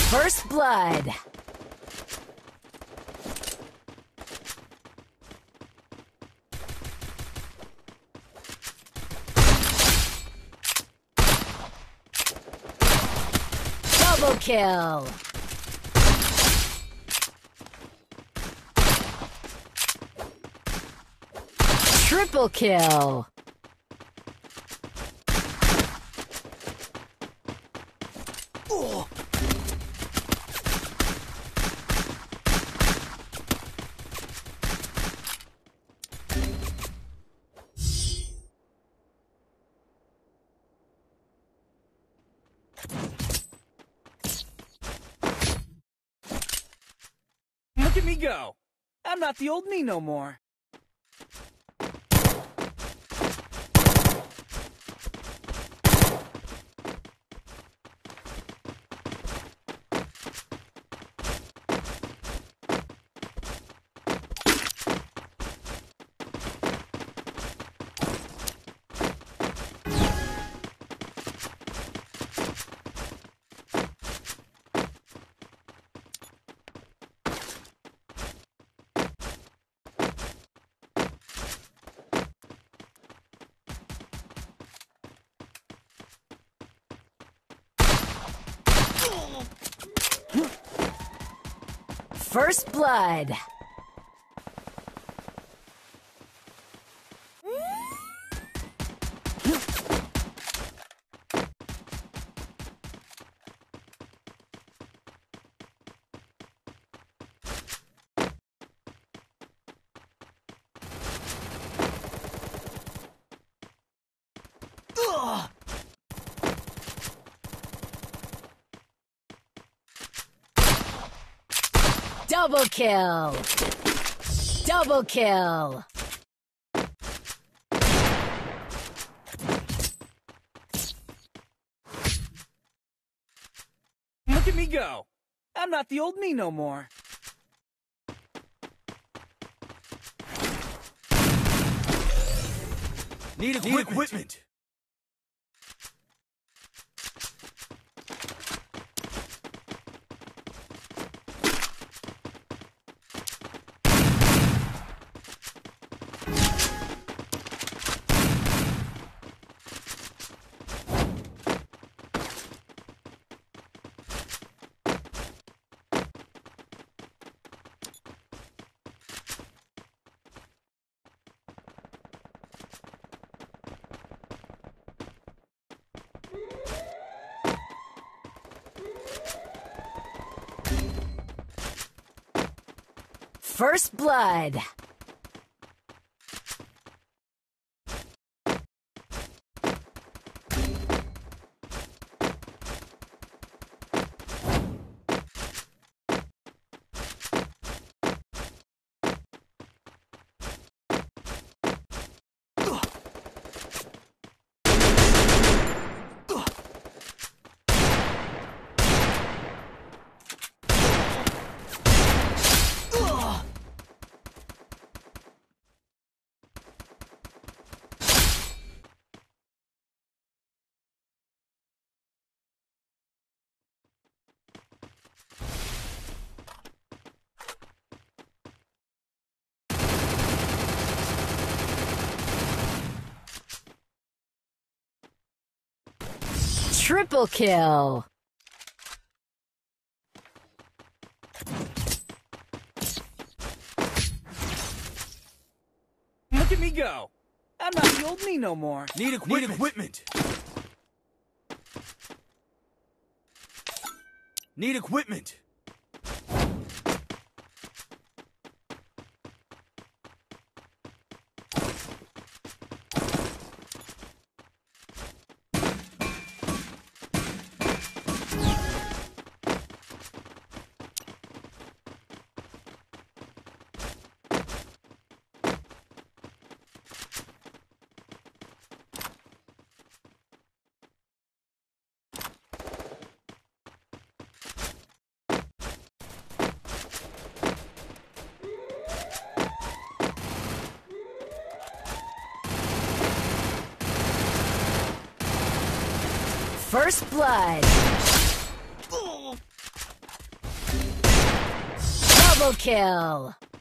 First blood. Double kill. Triple kill. Oh. Look at me go! I'm not the old me no more. First blood. Double kill. Double kill. Look at me go! I'm not the old me no more. Need equipment. First blood. Triple kill. Look at me go! I'm not the old me no more. Need equipment. Need equipment. First blood. Double kill.